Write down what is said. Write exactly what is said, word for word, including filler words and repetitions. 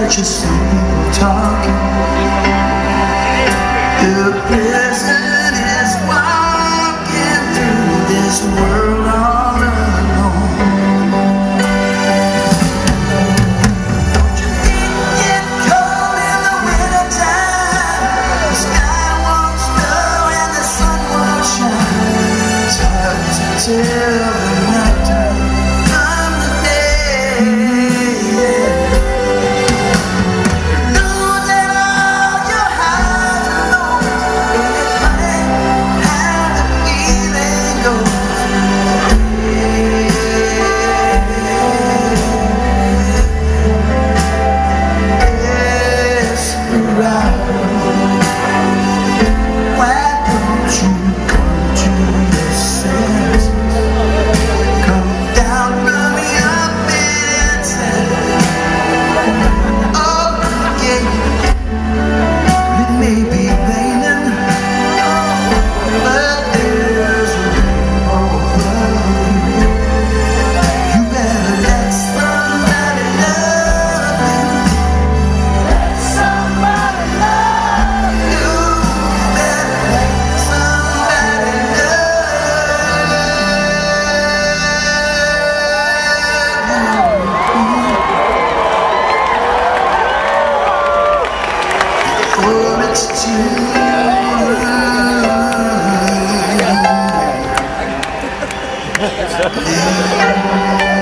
Don't you see people talking? The prison is walking through this world all alone. Don't you think it's cold in the wintertime? The sky won't snow and the sun won't shine. It's hard to tell the night time from the day. Oh, it's true.